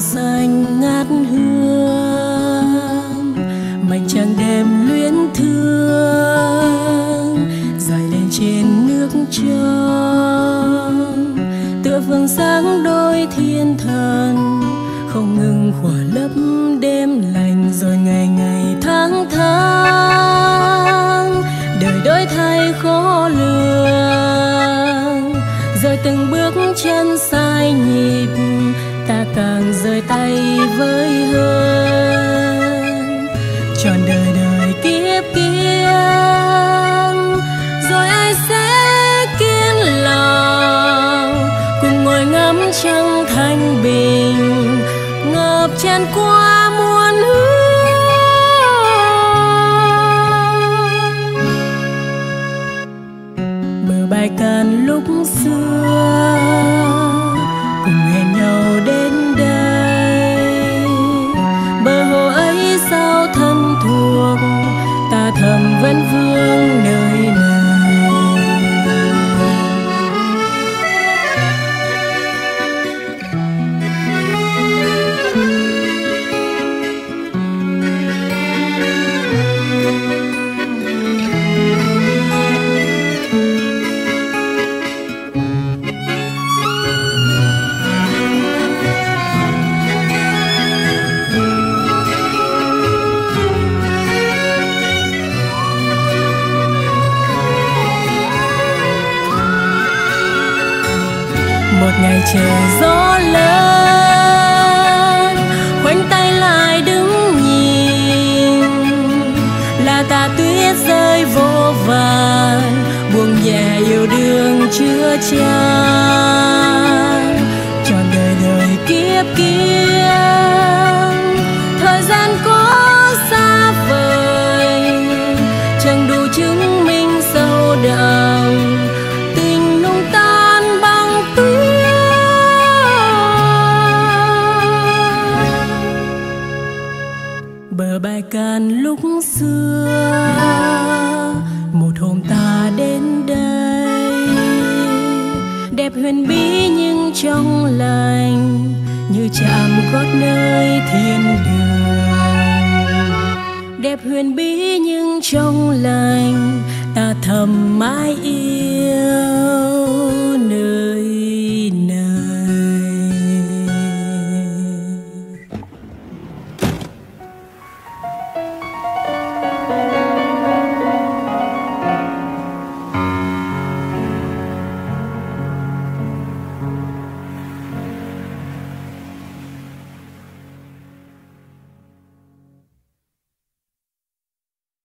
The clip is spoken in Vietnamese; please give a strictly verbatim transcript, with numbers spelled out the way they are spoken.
xanh ngát hương, mảnh trăng đêm luyến thương dài lên trên nước trong, tựa phương sáng đôi thiên thần không ngừng khỏa lấp đêm lành. Rồi ngày ngày tháng tháng đời đổi thay khó lường, rồi từng bước chân sai nhịp ta càng rời tay với hơn. Trọn đời đời kiếp kiếp rồi ai sẽ kiên lòng cùng ngồi ngắm trăng thanh bình ngập tràn qua muôn hướng. Bờ bài cạn lúc xưa cùng hẹn nhau đến đây, bờ hồ ấy sao thân thuộc ta thầm vẫn vương nơi này. Một ngày trời gió lớn, khoanh tay lại đứng nhìn, là tà tuyết rơi vô vàn, buông nhẹ yêu đương chưa chan. Trọn đời đời kiếp kiếp, thời gian có xa vời, chẳng đủ chứng minh sâu đậm tình nung tan băng tuyết. Bờ bài cạn lúc xưa, một hôm ta đến đây, đẹp huyền bí nhưng trong lành, như chạm gót nơi thiên đường. Đẹp huyền bí nhưng trong lành, ta thầm mãi yêu nơi này.